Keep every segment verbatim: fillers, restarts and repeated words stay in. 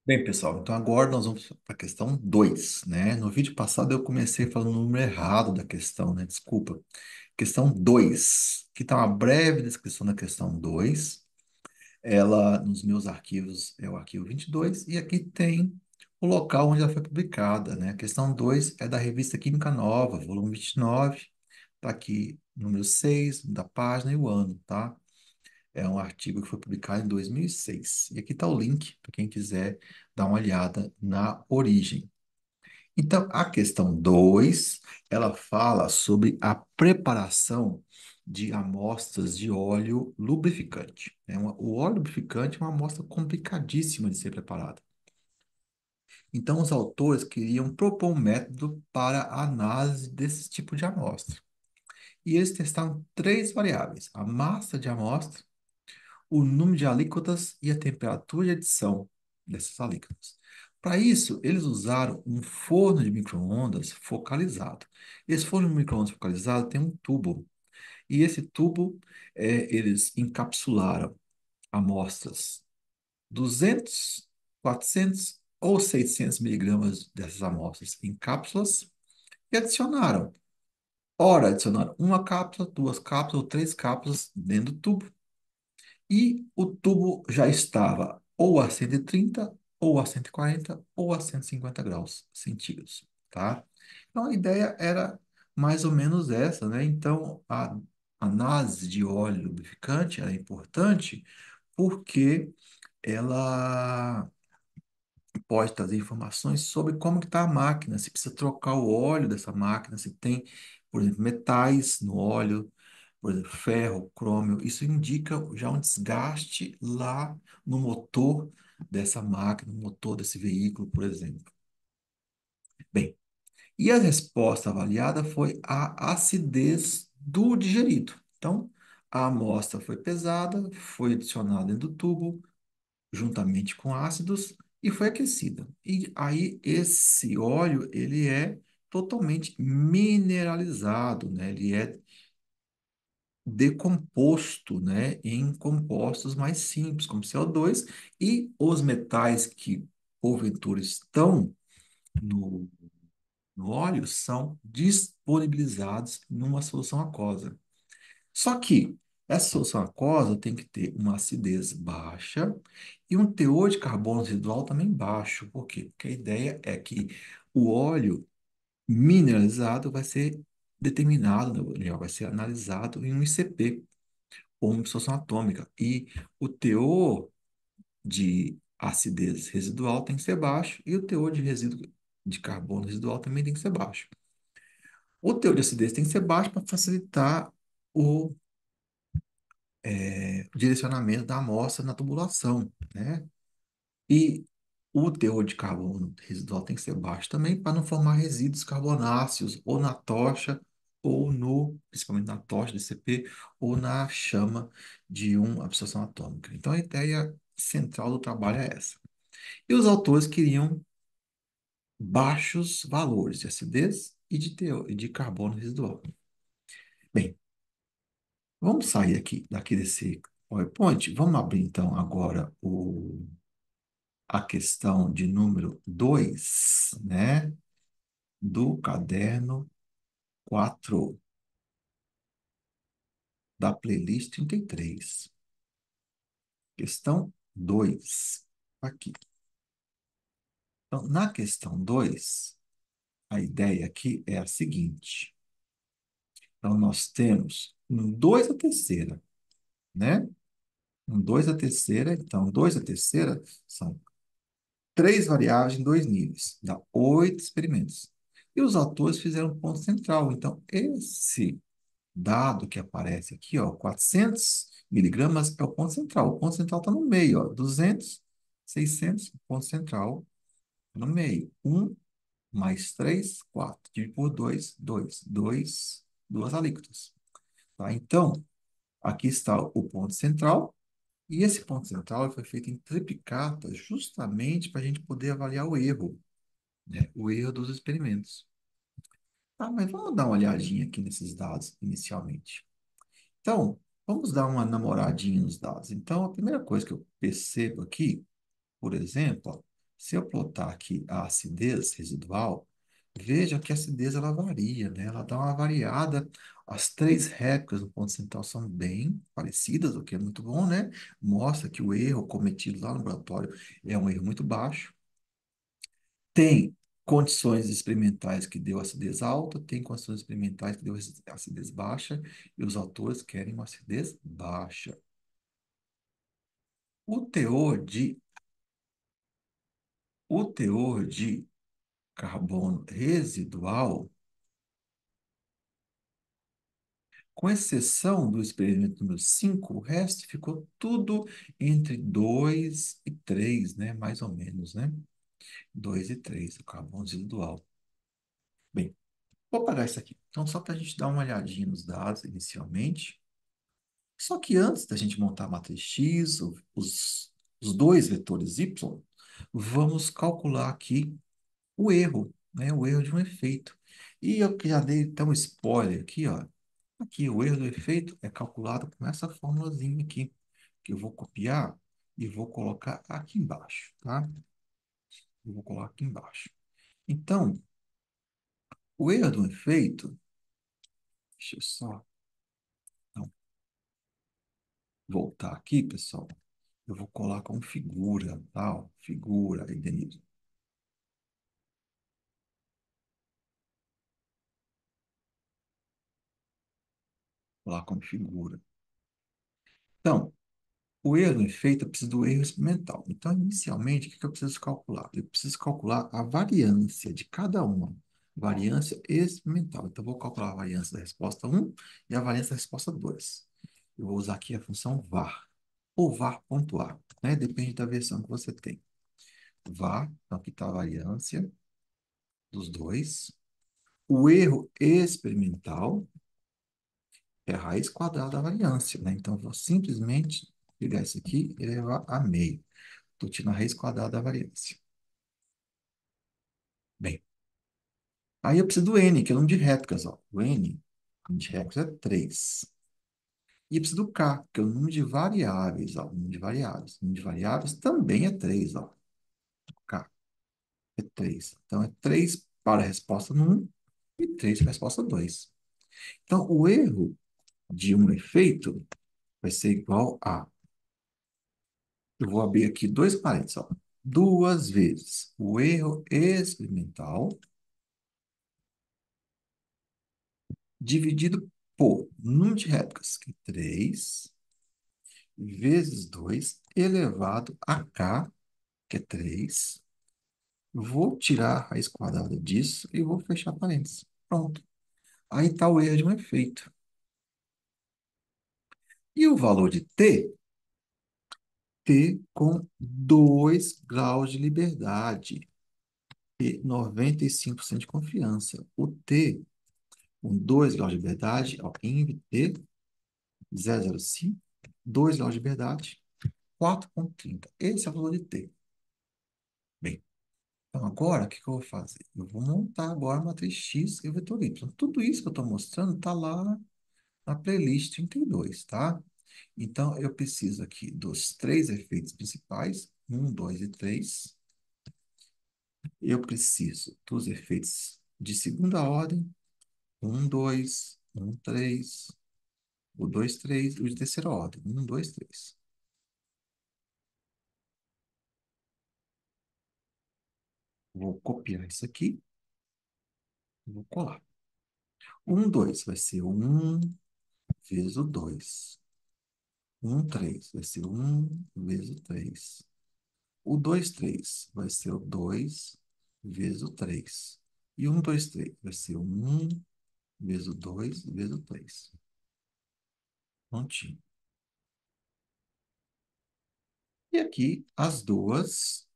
Bem, pessoal, então agora nós vamos para a questão dois, né? No vídeo passado eu comecei falando o número errado da questão, né? Desculpa. Questão dois, que está uma breve descrição da questão dois. Ela, nos meus arquivos, é o arquivo vinte e dois, e aqui tem o local onde ela foi publicada, né? A questão dois é da revista Química Nova, volume vinte e nove. Está aqui o número seis da página e o ano, tá? É um artigo que foi publicado em dois mil e seis. E seis. E aqui está o link para quem quiser dar uma olhada na origem. Então, a questão dois, ela fala sobre a preparação de amostras de óleo lubrificante. É uma- o óleo lubrificante é uma amostra complicadíssima de ser preparada. Então, os autores queriam propor um método para a análise desse tipo de amostra. E eles testaram três variáveis: a massa de amostra, o número de alíquotas e a temperatura de adição dessas alíquotas. Para isso, eles usaram um forno de micro-ondas focalizado. Esse forno de micro-ondas focalizado tem um tubo, e esse tubo, é, eles encapsularam amostras duzentos, quatrocentos ou seiscentos miligramas dessas amostras em cápsulas e adicionaram. Ora, adicionaram uma cápsula, duas cápsulas ou três cápsulas dentro do tubo. E o tubo já estava ou a cento e trinta, ou a cento e quarenta, ou a cento e cinquenta graus centígrados, tá? Então a ideia era mais ou menos essa, né? Então a análise de óleo lubrificante era importante porque ela pode trazer informações sobre como que está a máquina, se precisa trocar o óleo dessa máquina, se tem, por exemplo, metais no óleo, por exemplo, ferro, crômio. Isso indica já um desgaste lá no motor dessa máquina, no motor desse veículo, por exemplo. Bem, e a resposta avaliada foi a acidez do digerido. Então, a amostra foi pesada, foi adicionada dentro do tubo, juntamente com ácidos, e foi aquecida. E aí esse óleo, ele é totalmente mineralizado, né? Ele é decomposto, né, em compostos mais simples, como C O dois, e os metais que porventura estão no, no óleo são disponibilizados numa solução aquosa. Só que essa solução aquosa tem que ter uma acidez baixa e um teor de carbono residual também baixo. Por quê? Porque a ideia é que o óleo mineralizado vai ser determinado, né, vai ser analisado em um I C P, ou uma dissolução atômica. E o teor de acidez residual tem que ser baixo e o teor de resíduo de carbono residual também tem que ser baixo. O teor de acidez tem que ser baixo para facilitar o é, direcionamento da amostra na tubulação, né? E o teor de carbono residual tem que ser baixo também para não formar resíduos carbonáceos ou na tocha ou no, principalmente na tocha de C P ou na chama de uma absorção atômica. Então a ideia central do trabalho é essa. E os autores queriam baixos valores de acidez e de teor, e de carbono residual. Bem, vamos sair aqui daqui desse PowerPoint. Vamos abrir então agora o a questão de número dois, né, do caderno quatro da playlist trinta e três. Questão dois aqui. Então, na questão dois, a ideia aqui é a seguinte. Então, nós temos um dois a terceira, né? Um dois a terceira, então, dois a terceira são três variáveis em dois níveis, dá oito experimentos. E os autores fizeram um ponto central. Então, esse dado que aparece aqui, ó, quatrocentos miligramas é o ponto central. O ponto central está no meio, ó, duzentos, seiscentos, o ponto central tá no meio. Um mais três, quatro. Dividido por dois, dois. dois, duas alíquotas. Tá? Então, aqui está o ponto central. E esse ponto central foi feito em triplicata justamente para a gente poder avaliar o erro, né? O erro dos experimentos. Tá, mas vamos dar uma olhadinha aqui nesses dados inicialmente. Então, vamos dar uma namoradinha nos dados. Então, a primeira coisa que eu percebo aqui, por exemplo, ó, Se eu plotar aqui a acidez residual, veja que a acidez ela varia, né? Ela dá uma variada. As três réplicas do ponto central são bem parecidas, o que é muito bom, né? Mostra que o erro cometido lá no laboratório é um erro muito baixo. Tem condições experimentais que deu acidez alta, tem condições experimentais que deu acidez baixa, e os autores querem uma acidez baixa. O teor de, o teor de carbono residual, com exceção do experimento número cinco, o resto ficou tudo entre dois e três, né? Mais ou menos, né? Dois e três, o carbono residual. Bem, vou parar isso aqui. Então, só para a gente dar uma olhadinha nos dados inicialmente. Só que antes da gente montar a matriz X, o- os, os dois vetores Y, vamos calcular aqui o erro, né? O erro de um efeito. E eu que já dei até um spoiler aqui, ó. Aqui, o erro do efeito é calculado com essa formulazinha aqui, que eu vou copiar e vou colocar aqui embaixo, tá? Eu vou colocar aqui embaixo. Então, o erro do efeito, deixa eu só não, voltar aqui, pessoal. Eu vou colocar como figura, tá? Ó, figura, aí, Denise. Vou colocar como figura. Então, o erro do efeito, eu preciso do erro experimental. Então, inicialmente, o que que eu preciso calcular? Eu preciso calcular a variância de cada uma. Variância experimental. Então, eu vou calcular a variância da resposta um e a variância da resposta dois. Eu vou usar aqui a função var, ou var.a, né? Depende da versão que você tem. Var, então aqui está a variância dos dois. O erro experimental é a raiz quadrada da variância, né? Então, eu vou simplesmente pegar isso aqui e levar a meio. Estou tirando a raiz quadrada da variância. Bem, aí eu preciso do n, que é o número de réplicas. Ó. O n, o número de réplicas é três. E eu preciso do k, que é o número de variáveis. Ó. O número de variáveis. O número de variáveis também é três. Ó. K é três. Então, é três para a resposta no um e três para a resposta dois. Então, o erro de um efeito vai ser igual a... Eu vou abrir aqui dois parênteses. Ó. Duas vezes o erro experimental dividido por número de réplicas, que é três, vezes dois elevado a k, que é três. Vou tirar a raiz quadrada disso e vou fechar parênteses. Pronto. Aí está o erro de um efeito. E o valor de t? T com dois graus de liberdade e noventa e cinco por cento de confiança. O T com dois graus de liberdade, ó, INV T zero vírgula zero cinco, dois graus de liberdade, quatro vírgula trinta. Esse é o valor de T. Bem, então agora o que que eu vou fazer? Eu vou montar agora a matriz X e o vetor Y. Tudo isso que eu estou mostrando está lá na playlist trinta e dois, tá? Então eu preciso aqui dos três efeitos principais, um, dois e três. Eu preciso dos efeitos de segunda ordem, um, dois, um, três, o dois, três, e o de terceira ordem, um, dois, três. Vou copiar isso aqui, vou colar. um, dois vai ser um vezes o dois. um, três vai ser um vezes o três. O dois, três vai ser o dois vezes o três. E um, dois, três vai ser o um vezes o dois vezes o três. Prontinho. E aqui as duas,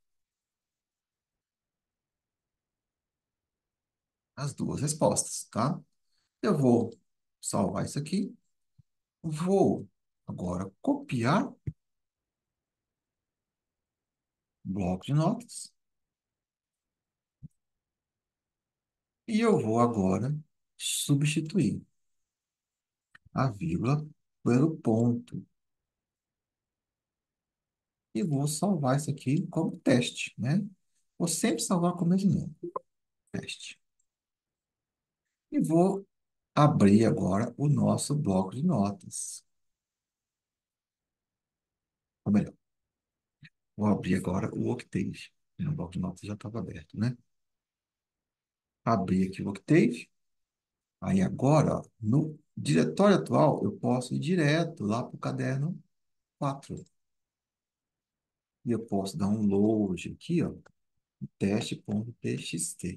as duas respostas, tá? Eu vou salvar isso aqui. Vou agora copiar o bloco de notas. E eu vou agora substituir a vírgula pelo ponto. E vou salvar isso aqui como teste, né? Vou sempre salvar com o mesmo nome, teste. E vou abrir agora o nosso bloco de notas. Ou melhor, vou abrir agora o Octave. O bloco de notas já estava aberto, né? Abri aqui o Octave. Aí agora, ó, no diretório atual, eu posso ir direto lá para o caderno quatro. E eu posso dar um load aqui, ó, teste.txt.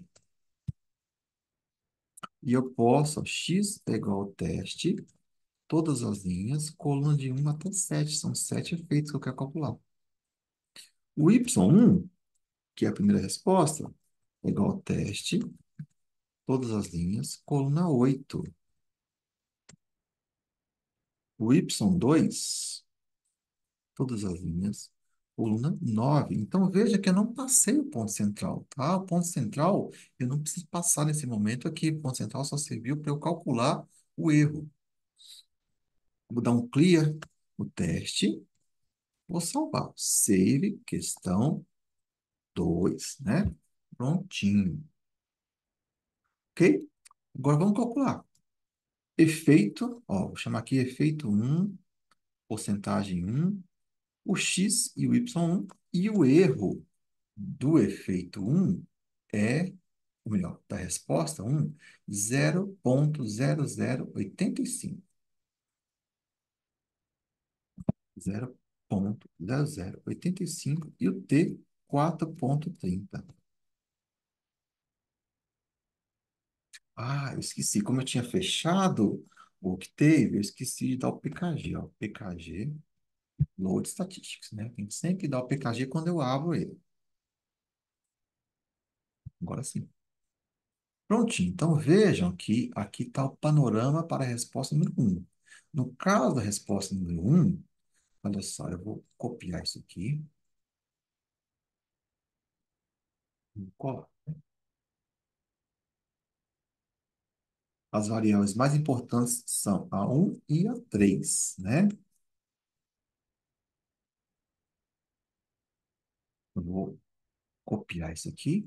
E eu posso, ó, x é igual ao teste, todas as linhas, coluna de um até sete. São sete efeitos que eu quero calcular. O y um, que é a primeira resposta, é igual ao teste, todas as linhas, coluna oito. O y dois, todas as linhas, coluna nove. Então, veja que eu não passei o ponto central, tá? O ponto central, eu não preciso passar nesse momento aqui. O ponto central só serviu para eu calcular o erro. Vou dar um clear no teste, vou salvar. Save, questão dois, né? Prontinho. Ok? Agora vamos calcular. Efeito, ó, vou chamar aqui efeito um, porcentagem um, o x e o y um, e o erro do efeito um é, ou melhor, da resposta um, zero ponto zero zero oito cinco. zero ponto zero zero oito cinco e o t, quatro ponto trinta. Ah, eu esqueci. Como eu tinha fechado o Octave, eu esqueci de dar o P K G, ó. P K G, Load Statistics, né? Tem que sempre dar o P K G quando eu abro ele. Agora sim. Prontinho. Então vejam que aqui está o panorama para a resposta número um. No caso da resposta número um, olha só, eu vou copiar isso aqui. Qual- As variáveis mais importantes são a um e a três, né? Eu vou copiar isso aqui.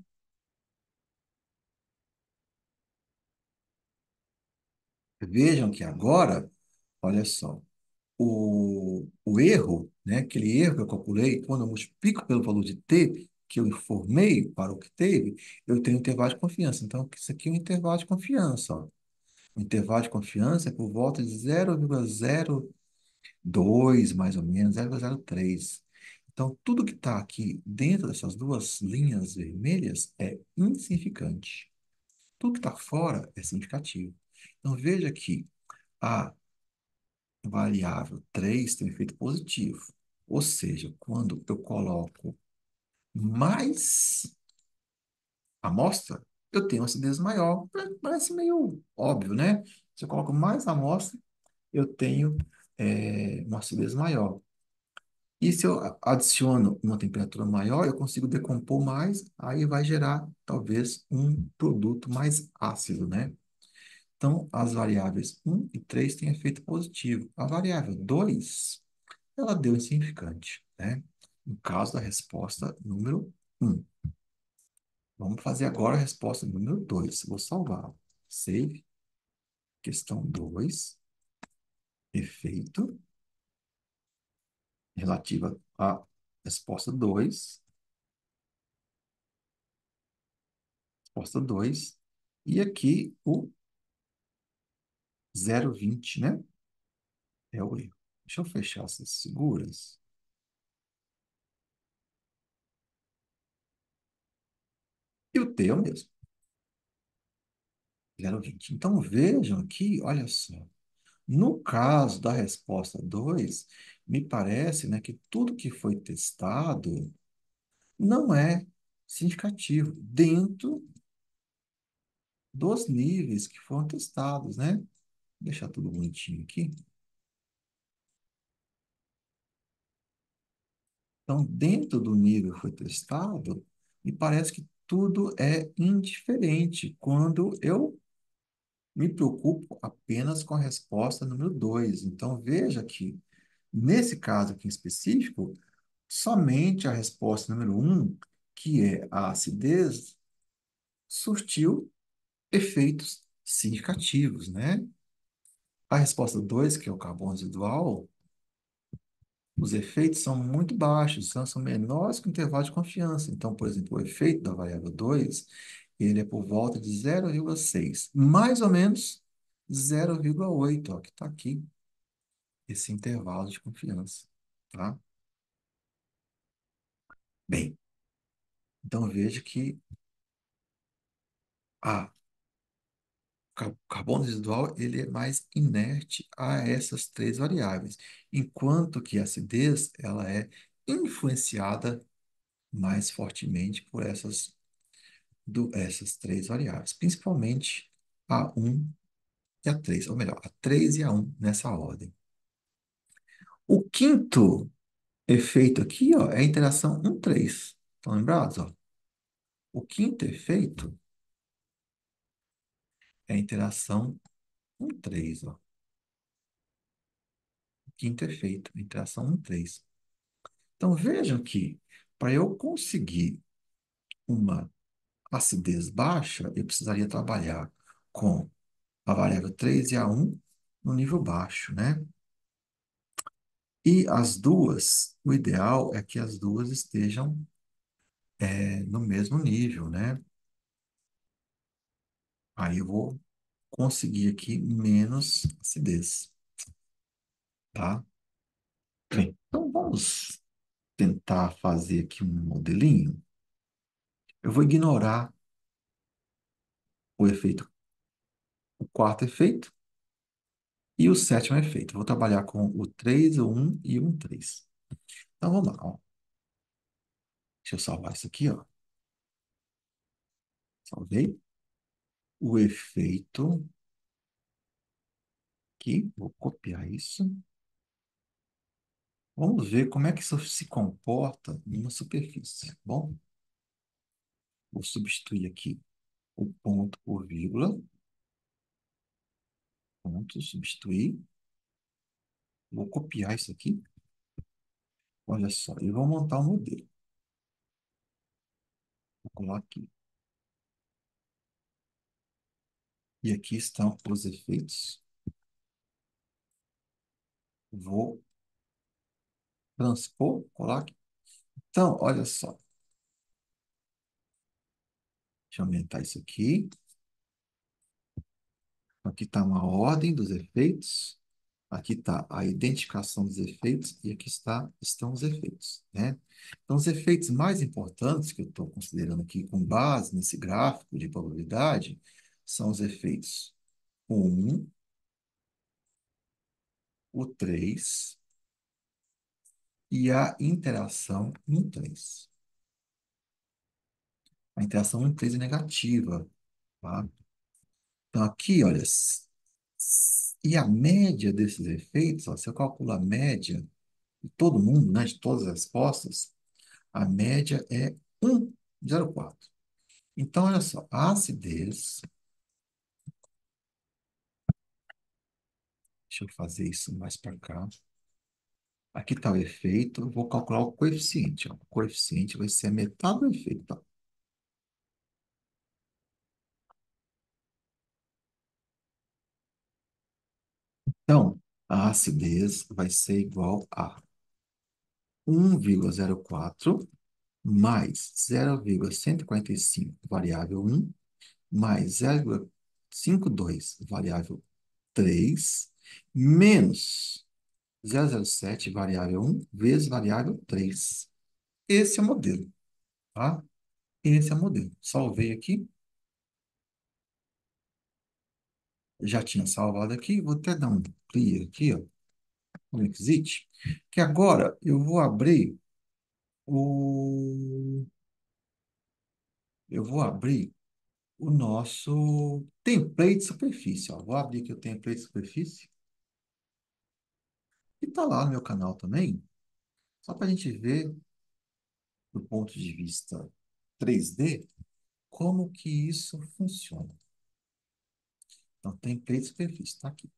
Vejam que agora, olha só, o, o erro, né, aquele erro que eu calculei, quando eu multiplico pelo valor de t, que eu informei para o que teve, eu tenho um intervalo de confiança. Então, isso aqui é um intervalo de confiança. Ó. O intervalo de confiança é por volta de zero vírgula zero dois, mais ou menos, zero vírgula zero três. Então, tudo que está aqui dentro dessas duas linhas vermelhas é insignificante. Tudo que está fora é significativo. Então, veja que a variável três tem um efeito positivo. Ou seja, quando eu coloco mais amostra, eu tenho uma acidez maior. Parece meio óbvio, né? Se eu coloco mais amostra, eu tenho é, uma acidez maior. E se eu a- adiciono uma temperatura maior, eu consigo decompor mais, aí vai gerar talvez um produto mais ácido, né? Então, as variáveis um e três têm efeito positivo. A variável dois, ela deu insignificante, né? No caso da resposta número um. Vamos fazer agora a resposta número dois. Vou salvar. Save. Questão dois. Efeito. Relativa à resposta dois. Resposta dois. E aqui o zero vírgula vinte, né? É o erro. Deixa eu fechar essas seguras. E o T é o mesmo. zero vírgula vinte. Então vejam aqui, olha só. No caso da resposta dois, me parece, né, que tudo que foi testado não é significativo dentro dos níveis que foram testados, né? Vou deixar tudo bonitinho aqui. Então, dentro do nível que foi testado, me parece que tudo é indiferente quando eu me preocupo apenas com a resposta número dois. Então, veja que, nesse caso aqui em específico, somente a resposta número um que é a acidez, surtiu efeitos significativos, né? A resposta dois, que é o carbono residual, os efeitos são muito baixos, são, são menores que o intervalo de confiança. Então, por exemplo, o efeito da variável dois, ele é por volta de zero vírgula seis, mais ou menos zero vírgula oito, ó, que está aqui, esse intervalo de confiança, tá? Bem, então veja que a ca- carbono residual ele é mais inerte a essas três variáveis, enquanto que a acidez ela é influenciada mais fortemente por essas, do, essas três variáveis, principalmente a um e a três, ou melhor, a três e a um nessa ordem. O quinto efeito aqui, ó, é a interação um três. Estão lembrados? Ó? O quinto efeito é a interação um três. Ó. O quinto efeito, a interação um três. Então vejam que para eu conseguir uma acidez baixa, eu precisaria trabalhar com a variável três e a um no nível baixo, né? E as duas, o ideal é que as duas estejam é, no mesmo nível, né? Aí eu vou conseguir aqui menos acidez, tá? Bem, então vamos tentar fazer aqui um modelinho. Eu vou ignorar o efeito, o quarto efeito e o sétimo efeito. Eu vou trabalhar com o três, o um e o um três. Então vamos lá, ó. Deixa eu salvar isso aqui, ó. Salvei. O efeito aqui, vou copiar isso. Vamos ver como é que isso se comporta em uma superfície. Bom, vou substituir aqui o ponto por vírgula. Ponto, substituir. Vou copiar isso aqui. Olha só, e vou montar um modelo. Vou colar aqui. E aqui estão os efeitos. Vou transpor, colar aqui. Então, olha só. Deixa eu aumentar isso aqui. Aqui está uma ordem dos efeitos. Aqui está a identificação dos efeitos e aqui está, estão os efeitos, né? Então, os efeitos mais importantes que eu estou considerando aqui com base nesse gráfico de probabilidade são os efeitos o um, o três e a interação em três. A interação em três é negativa, tá? Então, aqui, olha, s- s- e a média desses efeitos, ó, se eu calculo a média de todo mundo, né, de todas as respostas, a média é um vírgula zero quatro. Então, olha só, a acidez, deixa eu fazer isso mais para cá. Aqui está o efeito, eu vou calcular o coeficiente. Ó. O coeficiente vai ser a metade do efeito. Tá? Então, a acidez vai ser igual a um vírgula zero quatro mais zero vírgula cento e quarenta e cinco variável um mais zero vírgula cinquenta e dois variável três menos zero vírgula zero sete variável um vezes variável três. Esse é o modelo, tá? Esse é o modelo. Salvei aqui, já tinha salvado aqui, vou até dar um clear aqui, ó, um exit, que agora eu vou abrir o eu vou abrir o nosso template de superfície, ó. Vou abrir aqui o template de superfície e tá lá no meu canal também, só para a gente ver do ponto de vista três D como que isso funciona. Então, template de superfície está aqui.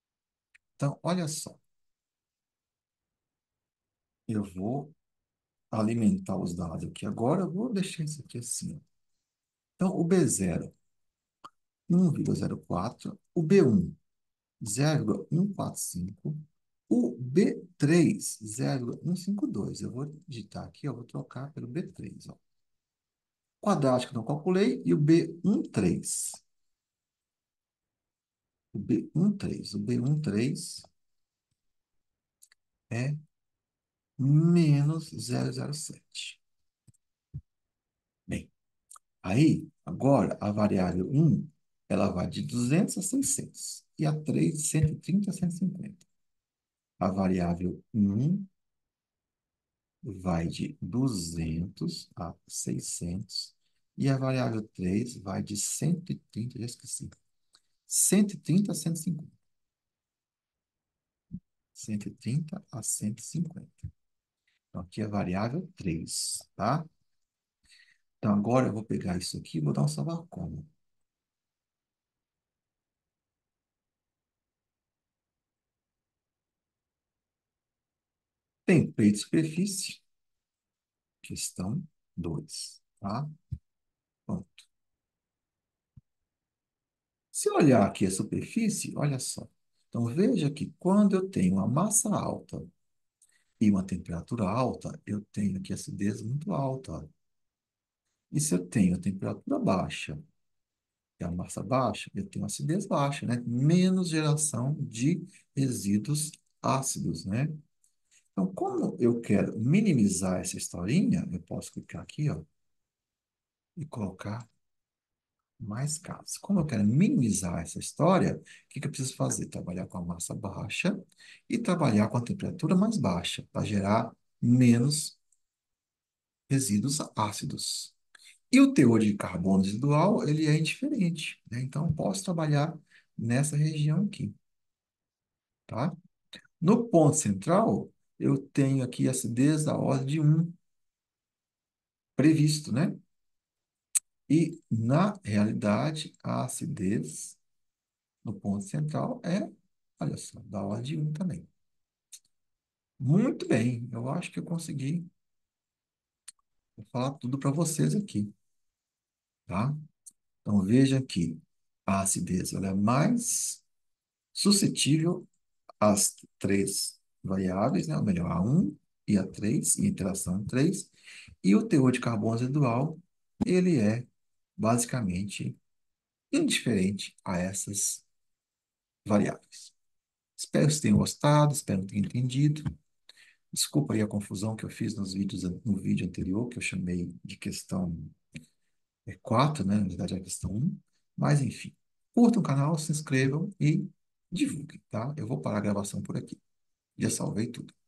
Então, olha só, eu vou alimentar os dados aqui agora, eu vou deixar isso aqui assim, ó. Então, o b zero um vírgula zero quatro, o b um zero vírgula cento e quarenta e cinco, o b três zero vírgula cento e cinquenta e dois. Eu vou digitar aqui, eu vou trocar pelo b três, ó. Quadrático não calculei e o b treze. O b treze, o b treze é menos zero vírgula zero sete. Bem, aí, agora, a variável um ela vai de duzentos a seiscentos. E a três de cento e trinta a cento e cinquenta. A variável um vai de duzentos a seiscentos. E a variável três vai de cento e trinta, já esqueci. cento e trinta a cento e cinquenta. cento e trinta a cento e cinquenta. Então, aqui é a variável três, tá? Então, agora eu vou pegar isso aqui e vou dar um salvar como. Tem peito e superfície, questão dois, tá? Bom, se olhar aqui a superfície, olha só. Então, veja que quando eu tenho uma massa alta e uma temperatura alta, eu tenho aqui acidez muito alta. E se eu tenho a temperatura baixa e a massa baixa, eu tenho acidez baixa, né? Menos geração de resíduos ácidos, né? Então, como eu quero minimizar essa historinha, eu posso clicar aqui, ó, e colocar mais casos. Como eu quero minimizar essa história, o que que eu preciso fazer? Trabalhar com a massa baixa e trabalhar com a temperatura mais baixa, para gerar menos resíduos ácidos. E o teor de carbono residual, ele é indiferente, né? Então, eu posso trabalhar nessa região aqui, tá? No ponto central, eu tenho aqui acidez da ordem de um previsto, né? E, na realidade, a acidez no ponto central é, olha só, da ordem de um também. Muito bem, eu acho que eu consegui falar tudo para vocês aqui, tá? Então, veja que a acidez ela é mais suscetível às três variáveis, né? Ou melhor, a um e a três, e interação três, e o teor de carbono residual, ele é basicamente indiferente a essas variáveis. Espero que vocês tenham gostado, espero que tenham entendido. Desculpa aí a confusão que eu fiz nos vídeos, no vídeo anterior, que eu chamei de questão é, quatro, né? Na verdade é a questão um. Mas, enfim, curtam o canal, se inscrevam e divulguem, tá? Eu vou parar a gravação por aqui. Já salvei tudo.